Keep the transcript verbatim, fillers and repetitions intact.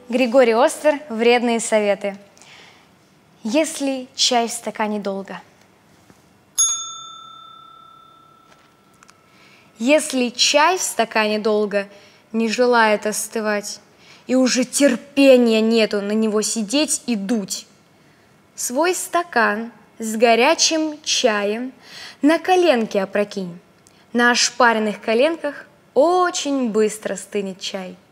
Григорий Остер. Вредные советы. Если чай в стакане долго. Если чай в стакане долго не желает остывать, и уже терпения нету на него сидеть и дуть, свой стакан с горячим чаем на коленки опрокинь. На ошпаренных коленках очень быстро стынет чай.